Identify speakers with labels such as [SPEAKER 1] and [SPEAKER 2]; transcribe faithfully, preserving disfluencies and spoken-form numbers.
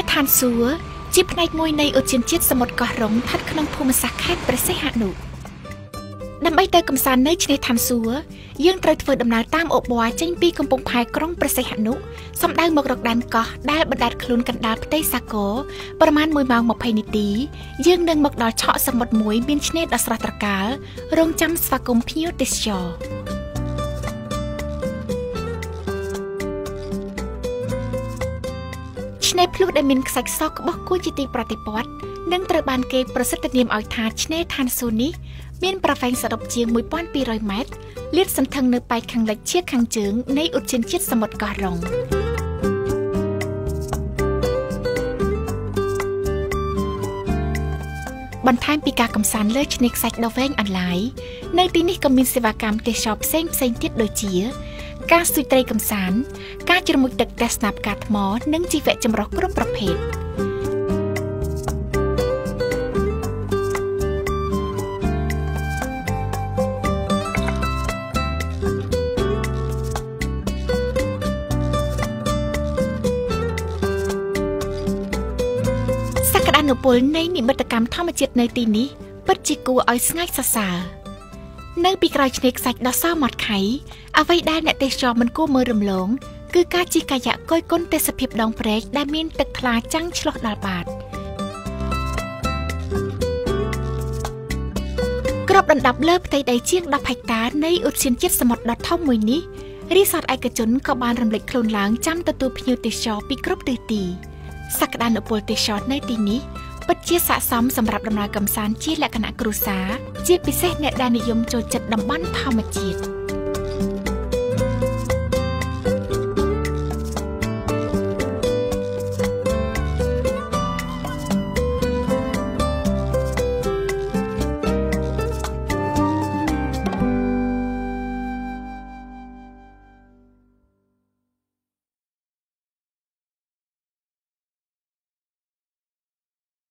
[SPEAKER 1] ឋានសួគ៌ជាផ្នែកមួយនៃឧទ្យានជាតិសមុទ្រកោះរ៉ុងស្ថិតក្នុងភូមិសាស្ត្រខេត្តព្រះសីហនុដើម្បីទៅកំសាន្តនៅឆ្នេរឋានសួគ៌យើងត្រូវធ្វើដំណើរតាមអូប័រចេញពីកំពង់ផែក្រុងព្រះសីហនុសំដៅមករកដែនកោះដែលបណ្ដែតខ្លួនកណ្ដាលផ្ទៃសាគរប្រមាណមួយម៉ោងម្ភៃនាទីយើងនឹងមកដល់ឆកសមុទ្រមួយមានឆ្នេរដ៏ស្រស់ត្រកាលរងចាំស្វាគមន៍ភ្ញៀវទេសចរឆ្នេរភ្លុះដែលមានខ្សាច់សក្បុសគួរជាទីប្រតិព័ទ្ធនិងត្រូវបានគេប្រសិទ្ធនាមឲ្យថាឆ្នេរឋានសួគ៌នេះមានប្រវែងសរុបជាងមួយពាន់ពីររយម៉ែត្រលាតសន្ធឹងនៅប៉ែកខាងលិចជាខាងជើងនៃឧទ្យានជាតិសមុទ្រកោះរ៉ុងបន្ថែមពីការកំសាន្តលើឆ្នេរខ្សាច់ដ៏វែងអន្លាយនៅទីនេះក៏មានសេវាកម្មទេសចរផ្សេងផ្សេងទៀតដូចជាការស្ទូចត្រីកំសាន្តការជ្រមុជទឹកទស្សនាផ្កាថ្មនិងជីវៈចម្រុះគ្រប់ប្រភេទសក្តានុពលនៃនិមិត្តកម្មធម្មជាតិនៅទីនេះពិតជាគួរឲ្យស្ងើចសរសើរនៅពីក្រោយឆ្នេរខ្សាច់ដ៏សមាត់ខៃអ្វីដែលអ្នកទេសចរមិនគួរមើលរំលងគឺការជិះកាយ៉ាក់គយគន់ទេសភាពដងព្រែកដែលមានទឹកថ្លាចាំងឆ្លុះដល់បាតគ្របដណ្ដប់លើផ្ទៃដីជាងដប់ហិកតានៃឧទ្យានជាតិសមុទ្រដ៏ធំមួយនេះរីសតឯកជនក៏បានរំលេចខ្លួនឡើងចាំទទួលភ្ញៀវទេសចរពីគ្រប់ទិសទីសក្តានុពលទេសចរនៅទីនេះពិតជាស័ក្តិសមសម្រាប់ដំណើរកម្សាន្តជាលក្ខណៈគ្រួសារជាពិសេសអ្នកដែលនិយមចូលចិត្តតំបន់ធម្មជាតិ